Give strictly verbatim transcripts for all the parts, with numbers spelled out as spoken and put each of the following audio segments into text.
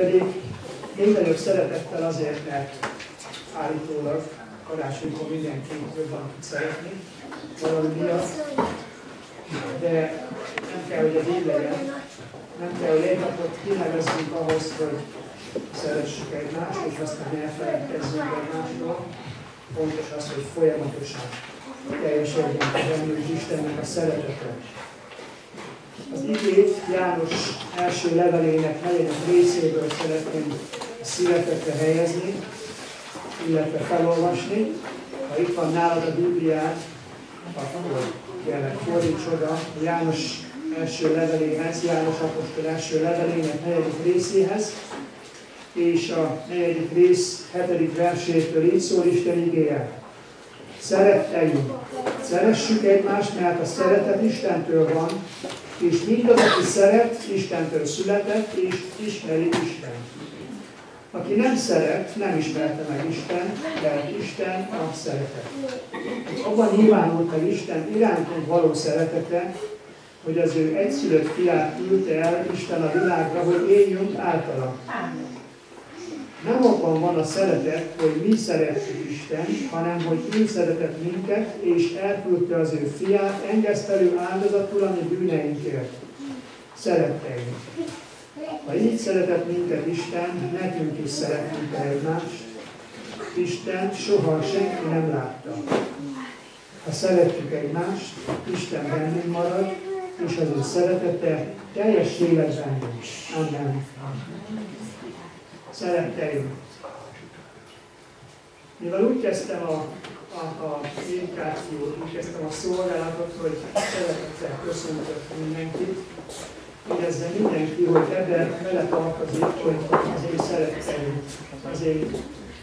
pedig még nagyobb szeretettel azért, mert állítólag karácsonykor mindenki jobban tud szeretni valami miatt, de nem kell, hogy ez így legyen. Nem kell, hogy egy napot kinevezzünk ahhoz, hogy szeressük egymást, és aztán elfeledkezzünk egymásról. Fontos az, hogy folyamatosan teljesedjen bennünk Istennek a szeretete. Az igét János első levelének negyedik részéből szeretném a szívetekre helyezni, illetve felolvasni. Ha itt van nálad a Bibliád, akkor kérlek fordíts oda János első leveléhez, János apostol első levelének negyedik részéhez, és a negyedik rész hetedik versétől így szól Isten igéje. Szeretteim, szeressük egymást, mert a szeretet Istentől van, és mindaz, aki szeret, Istentől született, és ismeri Istent. Aki nem szeret, nem ismerte meg Istent, mert Isten a szeretet. Abban nyilvánult meg Isten irántunk való szeretete, hogy az ő egyszülött fiát küldte el Isten a világra, hogy éljünk általa. Nem abban van a szeretet, hogy mi szeretjük Istent, hanem hogy ő szeretett minket, és elküldte az ő fiát engesztelő áldozatul a mi bűneinkért. Szeretteim! Ha így szeretett minket Isten, nekünk is szeretünk egymást. Istent soha senki nem látta. Ha szeretjük egymást, Isten bennünk marad, és az ő szeretete teljes élet bennünk. Amen. Szeretteim! Mivel úgy kezdtem a, a, a prédikációt, úgy kezdtem a szolgálatot, hogy szeretettel köszöntök mindenkit, érezze mindenki, hogy ebben vele tartozik, hogy az én szeretteim, az én,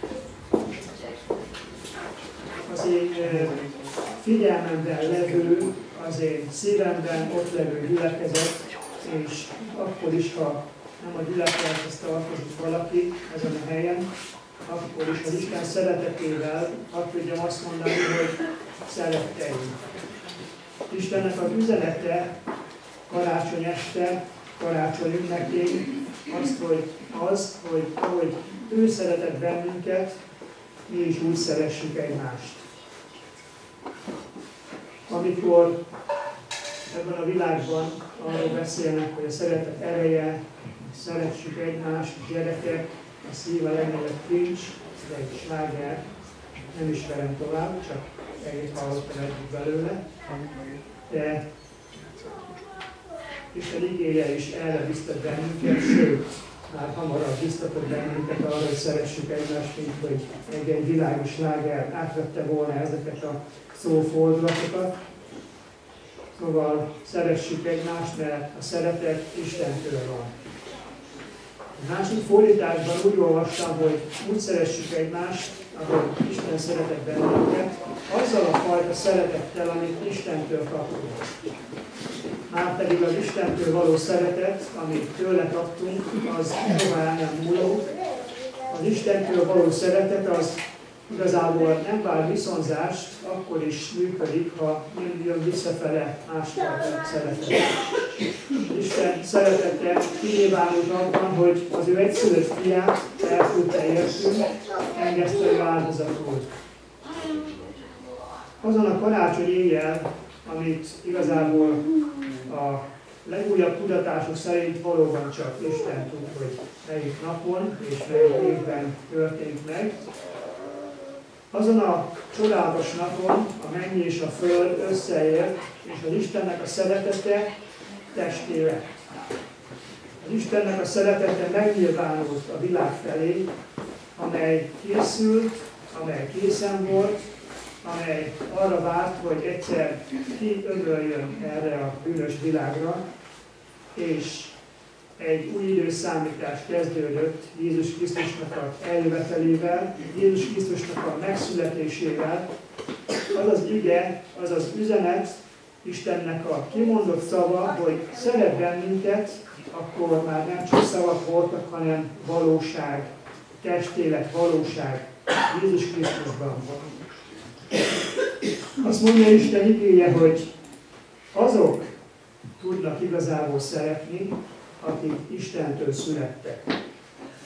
az én figyelmemben levő, az én szívemben ott levő gyülekezet, és akkor is, ha nem a gyülekezethez tartozik valaki ezen a helyen, akkor is az Isten szeretetével azt tudjam azt mondani, hogy szeretteim. Istennek az üzenete karácsony este, karácsony ünnepén azt, hogy az, hogy ahogy ő szeretett bennünket, mi is úgy szeressük egymást. Amikor ebben a világban arról beszélnek, hogy a szeretet ereje, szeressük egymást, gyerekek, a szív a legnagyobb kincs, ez egy sláger, nem ismerem tovább, csak egyet hallottam együtt belőle. De Isten igéje is erre biztat bennünket, sőt, már hamarabb biztatott bennünket arra, hogy szeressük egymást, mint hogy egy-egy világos sláger átvette volna ezeket a szófordulatokat. Szóval szeressük egymást, mert a szeretet Istentől van. A másik fordításban úgy olvastam, hogy úgy szeressük egymást, ahogy Isten szeretett bennünket, azzal a fajta szeretettel, amit Istentől kaptunk. Márpedig az Istentől való szeretet, amit tőle kaptunk, az soha nem múló. Az Istentől való szeretet az igazából nem vár viszonzást, akkor is működik, ha nem jön visszafele másfajta szeretet. Isten szeretete kinyilvánult abban, hogy az ő egyszülött fiát elküldte értünk, engesztelő áldozatul. Azon a karácsony éjjel, amit igazából a legújabb tudatások szerint valóban csak Isten tud, hogy melyik napon és melyik évben történt meg. Azon a csodálatos napon a menny és a föld összeért, és az Istennek a szeretete testé lett. Az Istennek a szeretete megnyilvánult a világ felé, amely készült, amely készen volt, amely arra várt, hogy egyszer kiömöljön erre a bűnös világra, és egy új időszámítás kezdődött Jézus Krisztusnak az eljövetelével, Jézus Krisztusnak a megszületésével. Az az ige, az az üzenet, Istennek a kimondott szava, hogy szeret bennünket, akkor már nem csak szavak voltak, hanem valóság, testélet, valóság Jézus Krisztusban van. Azt mondja Isten igéje, hogy azok tudnak igazából szeretni, akik Istentől születtek.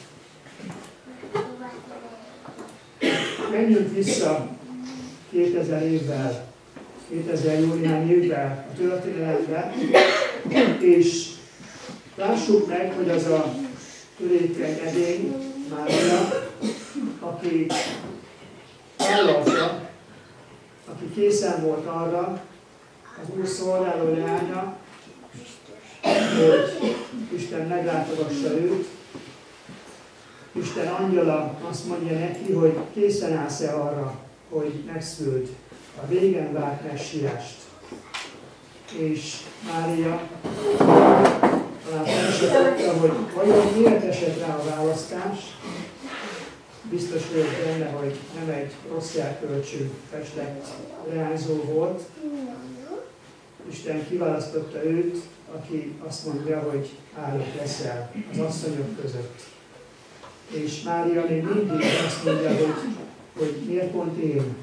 menjünk vissza kétezer évvel, kétezer jó néhány évvel a történelembe, és lássuk meg, hogy az a törékeny edény, Mária, aki vállalta, aki készen volt arra, az Úr szolgáló leánya, hogy Isten meglátogassa őt. Isten angyala azt mondja neki, hogy készen állsz-e arra, hogy megszüld a régen várt messiást. És Mária talán felsorolta, hogy vajon miért esett rá a választás. Biztos vagyok benne, hogy nem egy rossz elkölcsű festett leányzó volt. Isten kiválasztotta őt, aki azt mondja, hogy áldott leszel az asszonyok között. És Mária még mindig azt mondja, hogy, hogy miért pont én.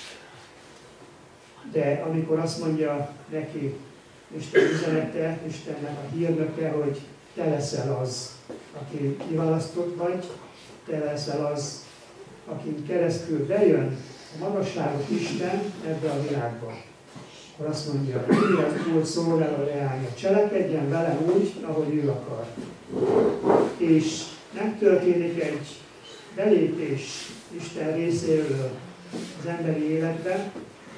De amikor azt mondja neki Isten üzenete, Istennek a hírnöke, hogy te leszel az, aki kiválasztott vagy, te leszel az, akin keresztül bejön a magasságos Isten ebbe a világba. Akkor azt mondja, hogy az Úr szolgáló leánya, cselekedjen vele úgy, ahogy ő akar. És megtörténik egy belépés Isten részéről az emberi életbe.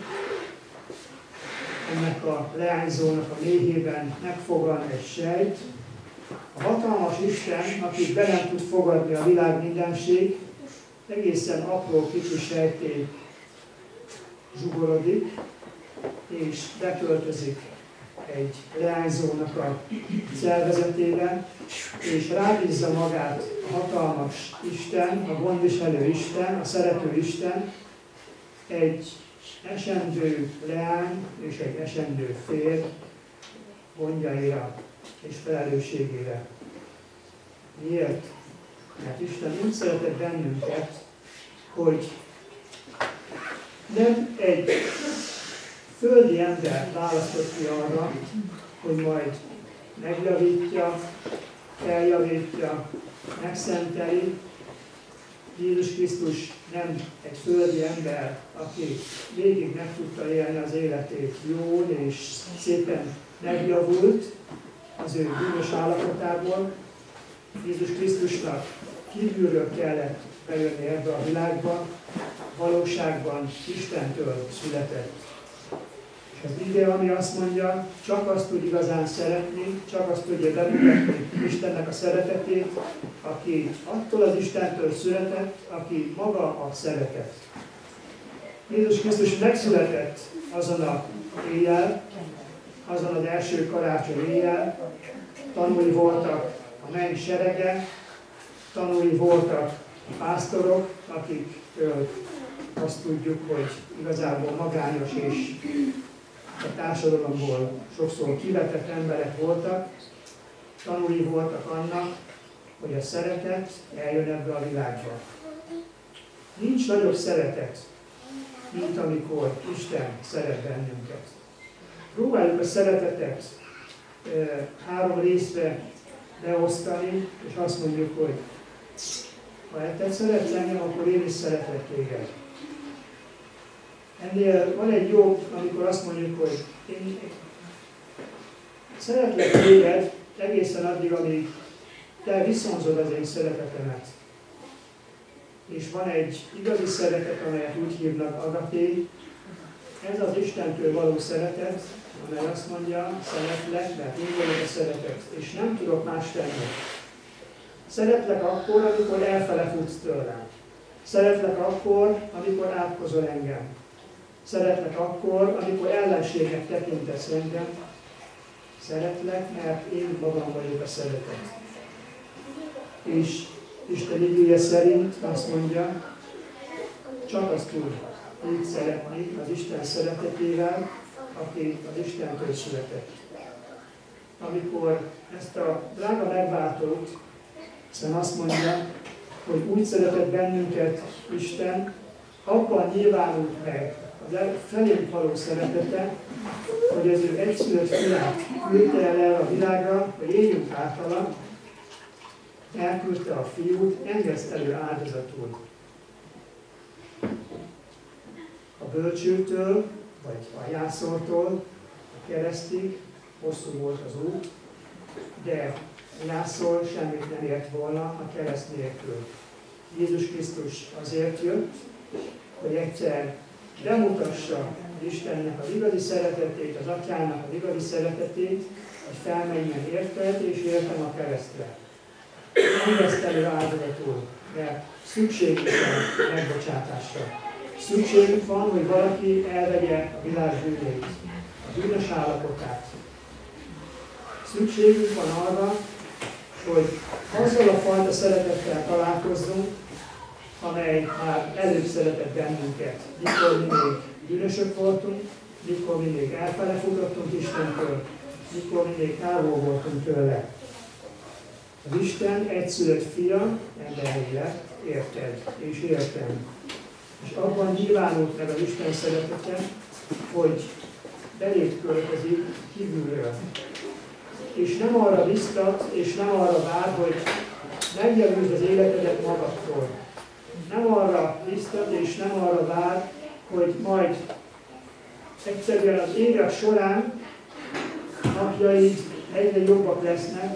Ennek a leányzónak a méhében megfogan egy sejt. A hatalmas Isten, akit be nem tud fogadni a világ mindenség, egészen apró kicsi sejté zsugorodik, és beköltözik egy leányzónak a szervezetébe, és rábízza magát a hatalmas Isten, a gondviselő Isten, a szerető Isten, egy esendő leány és egy esendő férj gondjaira és felelősségére. Miért? Mert Isten úgy szeretett bennünket, hogy nem egy földi ember választott ki arra, hogy majd megjavítja, feljavítja, megszenteli. Jézus Krisztus nem egy földi ember, aki végig meg tudta élni az életét jól és szépen megjavult az ő bűnös állapotából. Jézus Krisztusnak kívülről kellett bejönni ebbe a világba, valóságban Istentől született. És az ige, ami azt mondja, csak azt tud igazán szeretni, csak azt tudja bemutatni Istennek a szeretetét, aki attól az Istentől született, aki maga a szeretet. Jézus Krisztus megszületett azon a éjjel, azon az első karácsony éjjel, tanúi voltak a menny serege, tanúi voltak a pásztorok, akikről azt tudjuk, hogy igazából magányos és a társadalomból sokszor kivetett emberek voltak, tanúi voltak annak, hogy a szeretet eljön ebbe a világba. Nincs nagyobb szeretet, mint amikor Isten szeret bennünket. Próbáljuk a szeretetet e, három részre beosztani, és azt mondjuk, hogy ha te szeretsz engem, akkor én is szeretlek téged. Ennél van egy jobb, amikor azt mondjuk, hogy én szeretlek téged egészen addig, amíg te viszonzod az én szeretetemet. És van egy igazi szeretet, amelyet úgy hívnak agaté. Ez az Istentől való szeretet, amely azt mondja, szeretlek, mert én vagyok a szeretet, és nem tudok más tenni. Szeretlek akkor, amikor elfele futsz tőlem. Szeretlek akkor, amikor átkozol engem. Szeretlek akkor, amikor ellenségnek tekintesz engem. Szeretlek, mert én magam vagyok a szeretet. És Isten igéje szerint azt mondja, csak azt tud így szeretni az Isten szeretetével, aki az Istentől született. Amikor ezt a drága megváltót, hiszen azt mondja, hogy úgy szeretett bennünket Isten, abban nyilvánult meg az felénk való szeretete, hogy az ő egyszülött fiát küldte el, el a világra, hogy éljünk általa, elküldte a fiút engesztelő áldozatul. bölcsőtől, vagy a jászoltól a keresztig hosszú volt az út, de Jászol semmit nem ért volna a kereszt nélkül. Jézus Krisztus azért jött, hogy egyszer bemutassa Istennek az igazi szeretetét, az Atyának az igazi szeretetét, hogy felmenjen érted és értem a keresztre. Nem veszt elő áldozatul, mert szükségük van a megbocsátásra. Szükségük van, hogy valaki elvegye a világ bűnét, a bűnös állapotát. Szükségünk van arra, hogy azzal a fajta szeretettel találkozzunk, amely már előbb szeretett bennünket, mikor mi még bűnösök voltunk, mikor mi még elfele futottunk Istentől, mikor mi még távol voltunk tőle. Az Isten egyszülött fia emberi lett, érted és értem. És abban nyilvánult meg az Isten szeretete, hogy beléd költözik kívülről. És nem arra biztat, és nem arra vár, hogy megjavulj az életedet magadtól. Nem arra biztat, és nem arra vár, hogy majd egyszerűen az élet során napjaid egyre jobbak lesznek,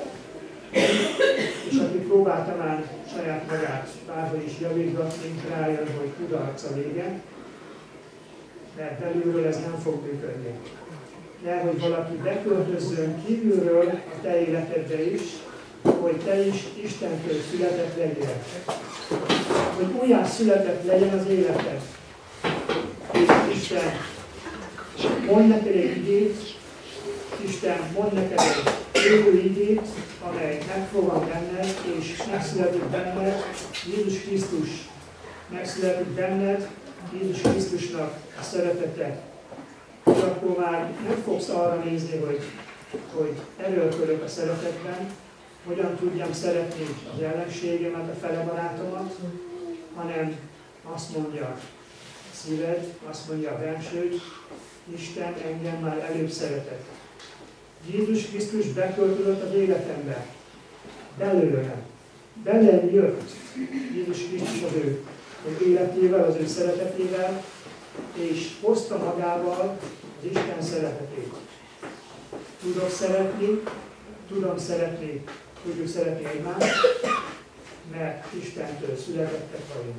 és aki próbálta már saját magát bárhogy is javítgatni, rájön, hogy kudarc a vége, mert belülről ez nem fog működni. De hogy valaki beköltözzön kívülről a te életedbe is, hogy te is Istentől született legyél. Hogy újjá született legyen az életed. És Isten mond neked egy igét, Isten mond neked egy jövő igét, amely megfogan benned, és megszületik benned, Jézus Krisztus megszületik benned, Jézus Krisztusnak a szeretete. És akkor már nem fogsz arra nézni, hogy, hogy erőlködök a szeretetben, hogyan tudjam szeretni az ellenségemet, a felebarátomat, hanem azt mondja a szíved, azt mondja a bensőd, Isten engem már előbb szeretett. Jézus Krisztus beköltözött az életembe, belőle, belőle jött Jézus Krisztus az ő, az életével, az ő szeretetével, és hozta magával az Isten szeretetét. Tudok szeretni, tudom szeretni, tudjuk szeretni egymást, mert Istentől születettek vagyunk.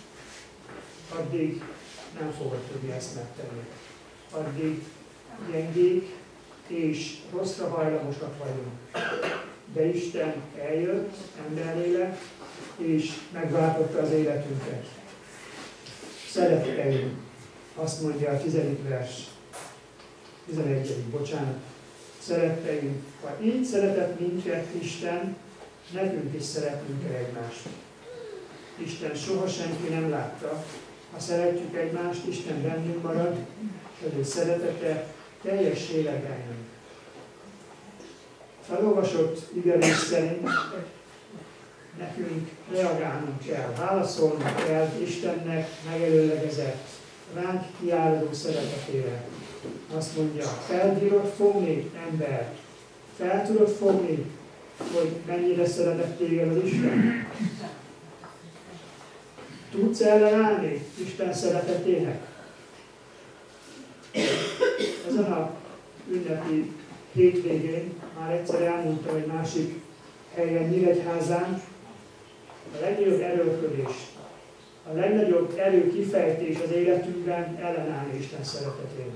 Addig nem fogod tudni ezt megtenni. Addig gyengék és rosszra hajlamosak vagyunk. De Isten eljött, emberlélek, és megváltotta az életünket. Szeretteim, azt mondja a tizedik vers, tizenegyedik, bocsánat. Szeretteim, ha így szeretett minket Isten, nekünk is szeretnünk kell egymást. Isten soha senki nem látta. Ha szeretjük egymást, Isten bennünk marad, és az ő szeretete teljessé legeljön. Felolvasott igerész szerint nekünk reagálnunk kell, válaszolnunk kell Istennek megelőlegezett, ránk kiáradó szeretetére. Azt mondja, fel tudod fogni, ember? Fel tudod fogni, hogy mennyire szeretett téged az Isten? Tudsz ellenállni Isten szeretetének? Ezen a ünnepi hétvégén már egyszer elmondtam egy másik helyen, Nyíregyházán, a legnagyobb erőlködés, a legnagyobb erőkifejtés az életünkben ellenállni Isten szeretetének.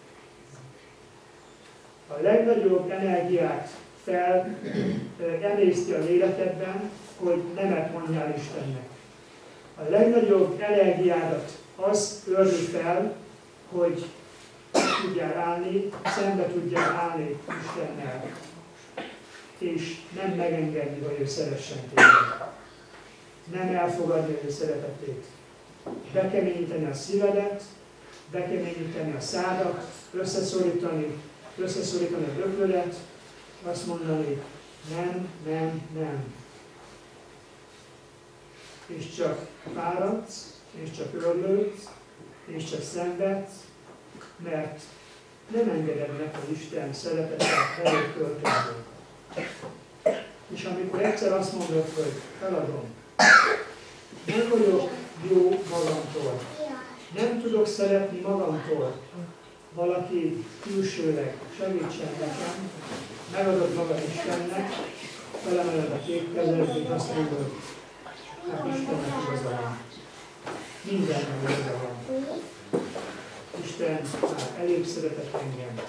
A legnagyobb energiát fel emészti az életedben, hogy nemet mondjál Istennek. A legnagyobb energiádat az örli fel, hogy tudjál állni, szembe tudjál állni Istennel, és nem megengedni, hogy ő szeressen téged. Nem elfogadni az ő szeretetét. Bekeményíteni a szívedet, bekeményíteni a szádat, összeszorítani, összeszorítani a bökölet, azt mondani, nem, nem, nem. És csak fáradsz, és csak örlődsz, és csak szenvedsz, mert nem engeded meg az Isten szeretetet veled költözni. És amikor egyszer azt mondod, hogy feladom, nem vagyok jó magamtól, Nem tudok szeretni magamtól. Valaki külsőleg segítsen nekem, megadod magad Istennek, felemeled a két kezedet, és azt mondod, hát Istennek igaza van. Mindennek igaza van. Isten már elég szeretett engem.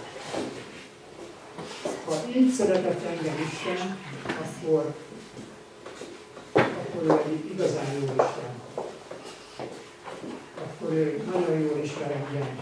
Ha így szeretett engem Isten, akkor, akkor ő egy igazán jó Isten. Akkor ő nagyon jól ismer engem.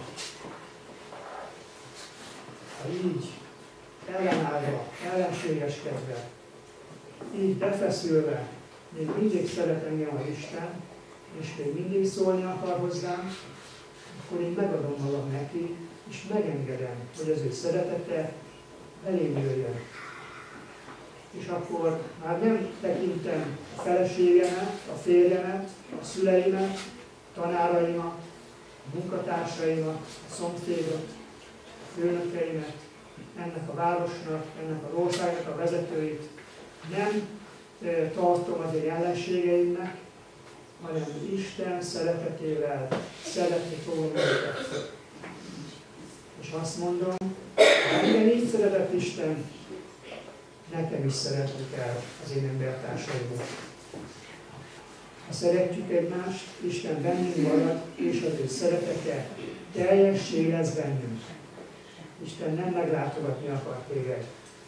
Ha így ellenállva, ellenségeskedve, így befeszülve, még mindig szeret engem az Isten, és még mindig szólni akar hozzám, akkor én megadom magam neki, és megengedem, hogy az ő szeretete elém jöjjön. És akkor már nem tekintem a feleségemet, a férjemet, a szüleimet, a tanáraimat, a munkatársaimat, a szomszédot, a főnökeimet, ennek a városnak, ennek az országnak a vezetőit nem e, tartom az én ellenségeimnek, hanem Isten szeretetével szeretni fogom őket. És azt mondom, ha engem így szeretett Isten, nekem is szeretni kell az én embertársaimat. Ha szeretjük egymást, Isten bennünk marad, és az ő szeretete teljessé lesz bennünk. Isten nem meglátogatni akar téged.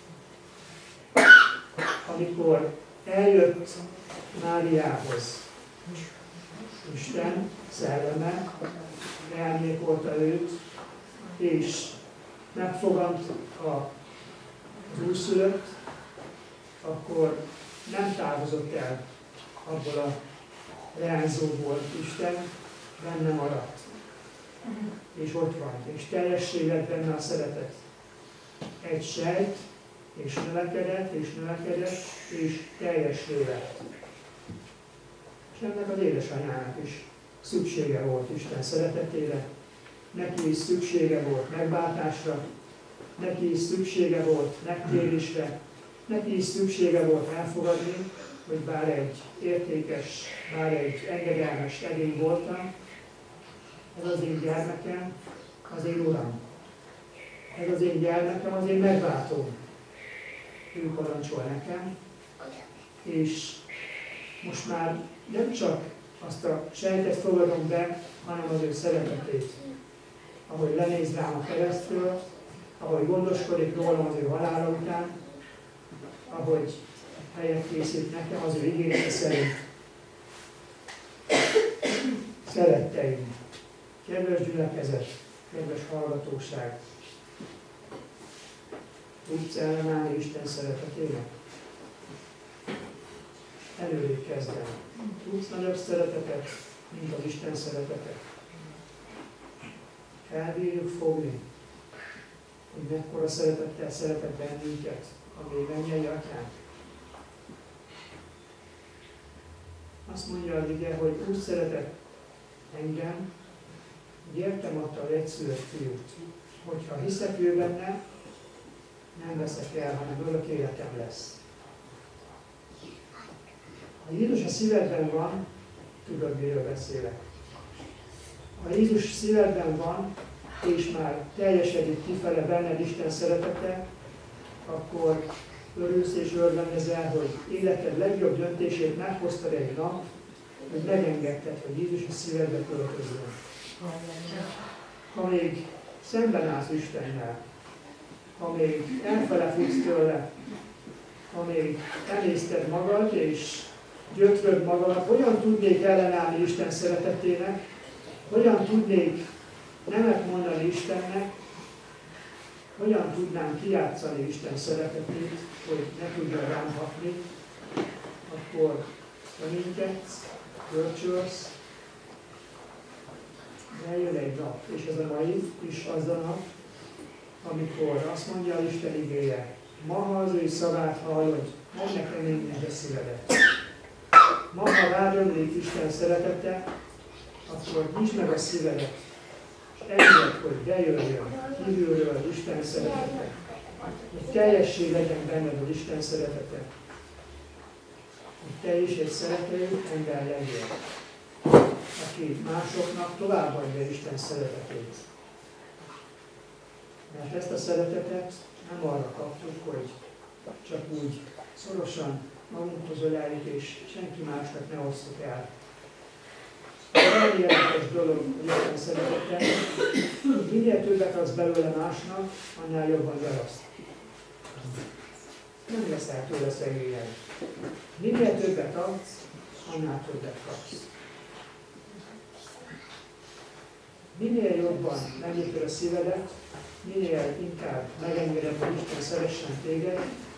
Amikor eljött Máriához, Isten szelleme elmékolta őt, és megfogant az újszülött, akkor nem távozott el abból a leányzóból Isten, benne maradt. És ott van, és teljessé lett benne a szeretet. Egy sejt, és növekedett, és növekedett, és teljessé lett. És ennek az édesanyának is szüksége volt Isten szeretetére, neki is szüksége volt megváltásra, neki is szüksége volt megtérésre, neki is szüksége volt elfogadni, hogy bár egy értékes, bár egy engedelmes edény voltam, ez az én gyermekem, az én Uram. Ez az én gyermekem, az én megváltom. Ő parancsol nekem, és most már nem csak azt a sejtet fogadom be, hanem az ő szeretetét. Ahogy lenéz rám a keresztről, ahogy gondoskodik rólam az ő halála után, ahogy helyet készít nekem az ő ígérete szerint. Szeretteim, kedves gyülekezet, kedves hallgatóság, tudsz ellenállni Isten szeretetének? Előrébb kezdem. Tudsz nagyobb szeretetet, mint az Isten szeretetet? Elbírjuk fogni, hogy mekkora szeretettel szeretett bennünket a mi mennyei Atyánk. Azt mondja az ige, hogy úgy szeretett engem, hogy értem adta az egyszülött fiút, hogyha hiszek ő benne, nem veszek el, hanem örök életem lesz. Ha Jézus a szívedben van, tudod, miről beszélek. Ha Jézus szívedben van, és már teljesedik kifele benned Isten szeretete, akkor örülsz és örvendezel, hogy életed legjobb döntését meghoztad egy nap, hogy megengedted, hogy Jézus a szívedbe költözön. Ha még szemben állsz Istennel, ha még elfele futsz tőle, ha még emészted magad és gyötröd magad, hogyan tudnék ellenállni Isten szeretetének, hogyan tudnék nemet mondani Istennek, hogyan tudnám kijátszani Isten szeretetét, hogy ne tudja rám hatni, akkor reménykedsz, görcsölsz, eljön egy nap, és ez a mai is az a nap, amikor azt mondja Isten igéje, ma, ha az ő szavát hallod, mondd nekem én a szívedet. Ma, ha rád ömlik Isten szeretete, akkor nyisd meg a szívedet, és engedd, hogy bejöjjön kívülről az Isten szeretete, hogy teljessé legyen benned az Isten szeretete, hogy te is egy szerető ember legyél. aki másoknak továbbadja Isten szeretetét. Mert ezt a szeretetet nem arra kaptuk, hogy csak úgy szorosan magunkhoz öleljük, és senki másnak ne osztok el. Olyan érdekes dolog, hogy Isten szeretete, minél többet adsz belőle másnak, annál jobban gyarapsz. Nem leszel tőle szegényen. Minél többet adsz, annál többet kapsz. Minél jobban megnyitod a szívedet, minél inkább megengeded, hogy Isten szeressen téged,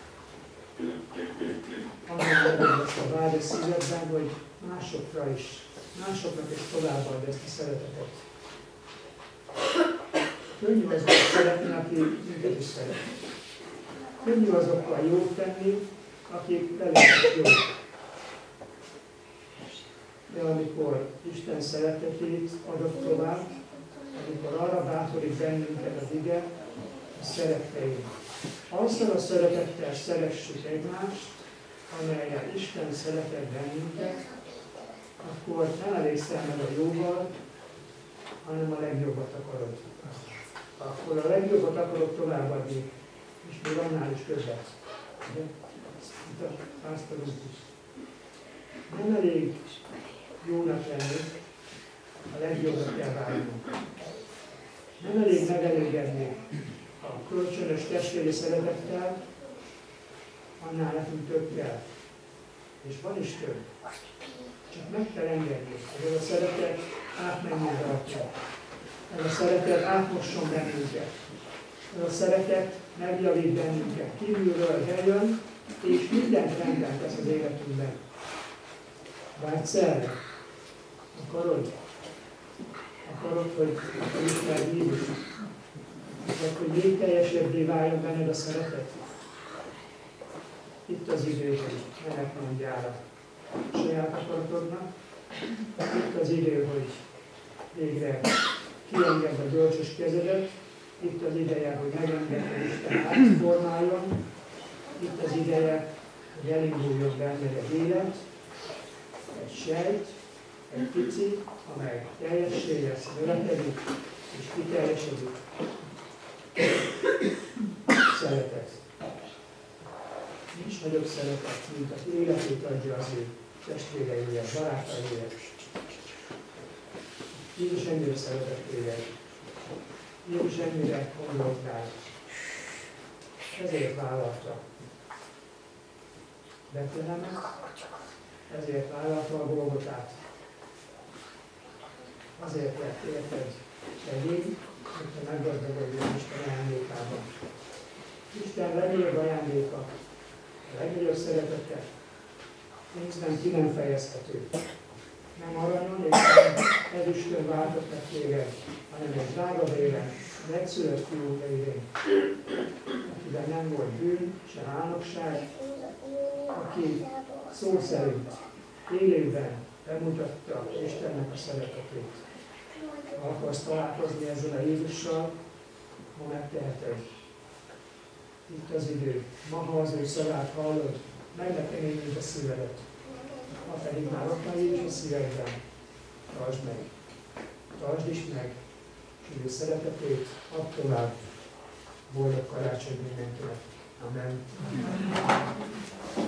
annál nagyobb lesz a vágy a szívedben, hogy másokra is, másoknak is továbbad ezt a szeretetet. Könnyű azokkal szeretni, aki minket is szeret. Könnyű azokkal jót tenni, akik velünk jók. De amikor Isten szeretetét adott tovább, amikor arra bátorít bennünket az ige, szeretteim. Azzal a szeretettel szeressük egymást, amelyen Isten szeretett bennünket, akkor nem elégszel meg a jóval, hanem a legjobbat akarod. Akkor a legjobbat akarod továbbadni, és még annál is többet. De itt a pásztorunk is. Nem elég jónak lenni, a legjobbat kell várnunk. Nem elég megelégedni a kölcsönös testvéri szeretettel, annál nekünk több kell. És van is több. Csak meg kell engedni, hogy ez a szeretet átmenjen rajta. Ez a szeretet átmosson bennünket. Ez a szeretet megjavít bennünket. Kívülről eljön, és mindent rendben tesz az életünkben. Vágysz erre? Akarod? Akarod, hogy ismerd Jézust? Vagy hogy még teljesebbé váljon benned a szeretet? Itt az idő, hogy menet mondjál a saját akaratodnak. Itt az idő, hogy végre kiengedd a bölcsös kezedet. Itt az ideje, hogy megengedd, hogy Isten átformáljon. Itt az ideje, hogy elinduljon benned egy élet, egy sejt, egy pici, amely teljessé lesz, növekedik és kiteljesedik. Szeretet. Nincs nagyobb szeretet, mint az életét adja az ő testvéreiért, barátaiért. Jézus ennyire szeretett téged. Jézus ennyire gondolt rád. Ezért vállalta Betlehemet, ezért vállalta a Golgotát. Azért lett érted legény, hogy te meggazdagodjon Isten ajándékában. Isten legnagyobb ajándéka, a legnagyobb szeretete, pénzben ki nem fejezhető. Nem aranyon és nem ezüstön váltott meg téged, hanem egy drága véren, az egyszülött fiú vérén, akiben nem volt bűn, se álnokság, aki szó szerint élőben bemutatta Istennek a szeretetét. Ha akarsz találkozni ezzel a Jézussal, ma megteheted. Itt az idő. Ma, ha az ő szavát hallod, meg ne keményítsd a szívedet. Ha pedig már ott van Jézus a szívedben, tartsd meg. Tartsd is meg, és ő szeretetét add tovább. Boldog karácsony mindenkinek. Amen.